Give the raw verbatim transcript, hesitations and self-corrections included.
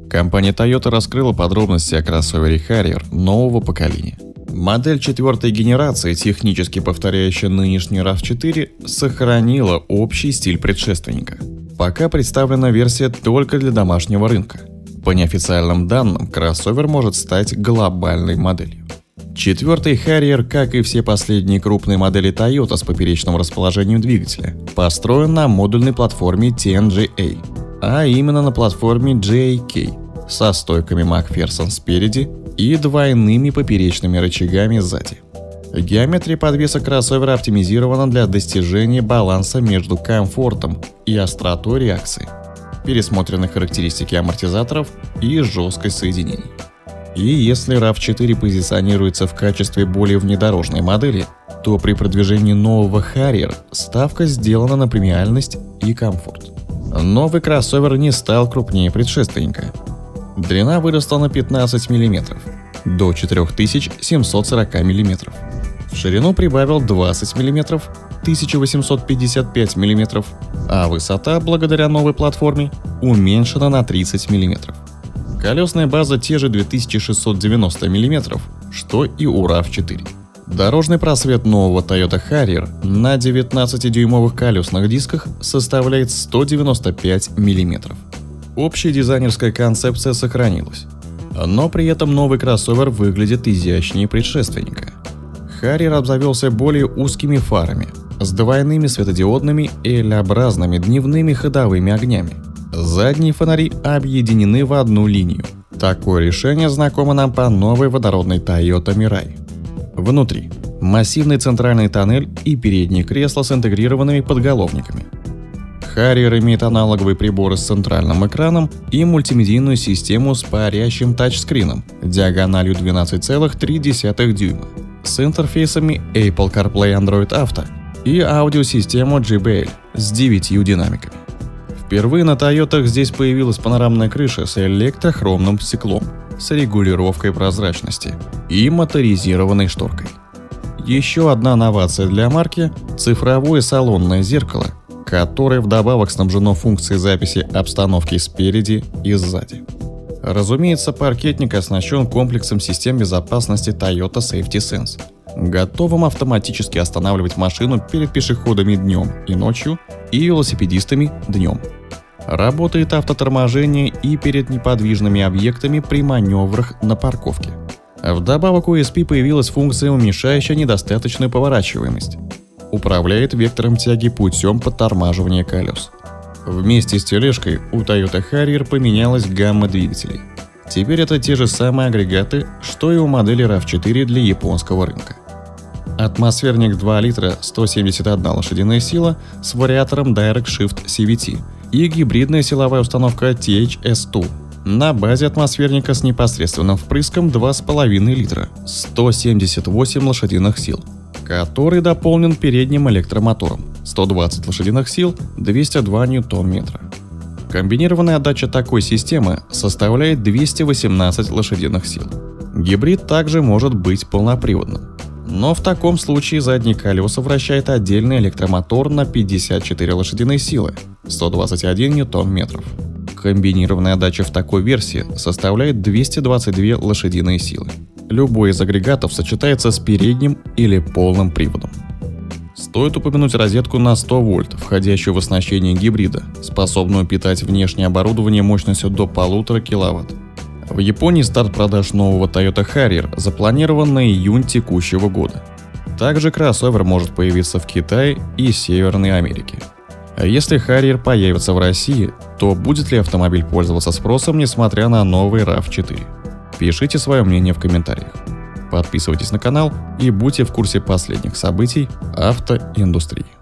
Компания Toyota раскрыла подробности о кроссовере Harrier нового поколения. Модель четвертой генерации, технически повторяющая нынешний рав четыре, сохранила общий стиль предшественника. Пока представлена версия только для домашнего рынка. По неофициальным данным, кроссовер может стать глобальной моделью. Четвертый Harrier, как и все последние крупные модели Toyota с поперечным расположением двигателя, построен на модульной платформе ти эн джи эй, а именно на платформе джей эй кей, со стойками Макферсон спереди и двойными поперечными рычагами сзади. Геометрия подвеса кроссовера оптимизирована для достижения баланса между комфортом и остротой реакции, пересмотрены характеристики амортизаторов и жесткость соединений. И если рав четыре позиционируется в качестве более внедорожной модели, то при продвижении нового Harrier ставка сделана на премиальность и комфорт. Новый кроссовер не стал крупнее предшественника. Длина выросла на пятнадцать миллиметров, до четыре тысячи семьсот сорок миллиметров. В ширину прибавил двадцать миллиметров, тысяча восемьсот пятьдесят пять миллиметров, а высота, благодаря новой платформе, уменьшена на тридцать миллиметров. Колесная база те же две тысячи шестьсот девяносто миллиметров, что и у рав четыре. Дорожный просвет нового Toyota Harrier на девятнадцатидюймовых колесных дисках составляет сто девяносто пять миллиметров. Общая дизайнерская концепция сохранилась, но при этом новый кроссовер выглядит изящнее предшественника. Harrier обзавелся более узкими фарами, с двойными светодиодными L-образными дневными ходовыми огнями. Задние фонари объединены в одну линию. Такое решение знакомо нам по новой водородной Toyota Mirai. Внутри массивный центральный тоннель и передние кресла с интегрированными подголовниками. Harrier имеет аналоговые приборы с центральным экраном и мультимедийную систему с парящим тачскрином диагональю двенадцать целых три десятых дюйма, с интерфейсами Apple CarPlay, Android Auto и аудиосистему джей би эл с девятью динамиками. Впервые на Toyota здесь появилась панорамная крыша с электрохромным стеклом, с регулировкой прозрачности и моторизированной шторкой. Еще одна новация для марки – цифровое салонное зеркало, которое вдобавок снабжено функцией записи обстановки спереди и сзади. Разумеется, паркетник оснащен комплексом систем безопасности Toyota Safety Sense, готовым автоматически останавливать машину перед пешеходами днем и ночью и велосипедистами днем. Работает автоторможение и перед неподвижными объектами при маневрах на парковке. Вдобавок у и эс пи появилась функция, уменьшающая недостаточную поворачиваемость. Управляет вектором тяги путем подтормаживания колес. Вместе с тележкой у Toyota Harrier поменялась гамма двигателей. Теперь это те же самые агрегаты, что и у модели рав четыре для японского рынка. Атмосферник два литра, сто семьдесят одна лошадиная сила с вариатором Direct Shift си ви ти и гибридная силовая установка ти эйч эс два на базе атмосферника с непосредственным впрыском два с половиной литра, сто семьдесят восемь лошадиных сил, который дополнен передним электромотором сто двадцать лошадиных сил, двести два ньютон-метра. Комбинированная отдача такой системы составляет двести восемнадцать лошадиных сил. Гибрид также может быть полноприводным, но в таком случае задние колеса вращает отдельный электромотор на пятьдесят четыре лошадиные силы, сто двадцать один ньютон-метров. Комбинированная отдача в такой версии составляет двести двадцать две лошадиные силы. Любой из агрегатов сочетается с передним или полным приводом. Стоит упомянуть розетку на сто вольт, входящую в оснащение гибрида, способную питать внешнее оборудование мощностью до полутора киловатт. В Японии старт продаж нового Toyota Harrier запланирован на июнь текущего года. Также кроссовер может появиться в Китае и Северной Америке. А если Harrier появится в России, то будет ли автомобиль пользоваться спросом, несмотря на новый рав четыре? Пишите свое мнение в комментариях. Подписывайтесь на канал и будьте в курсе последних событий автоиндустрии.